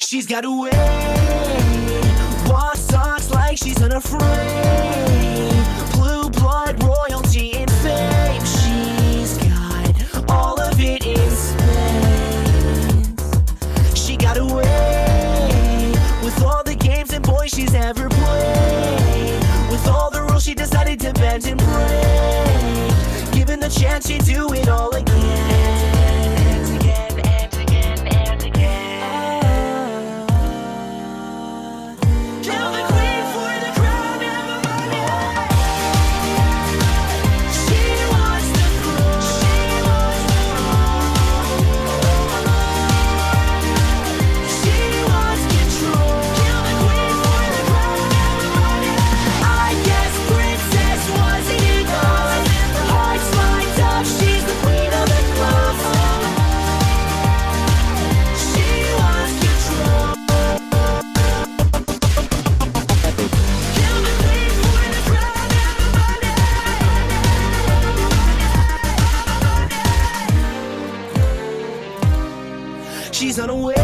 She's got a way, walk socks like she's unafraid. Blue blood, royalty, and fame. She's got all of it in spades. She got a way with all the games and boys she's ever played. With all the rules she decided to bend and break. Given the chance she'd do it all again. She's unaware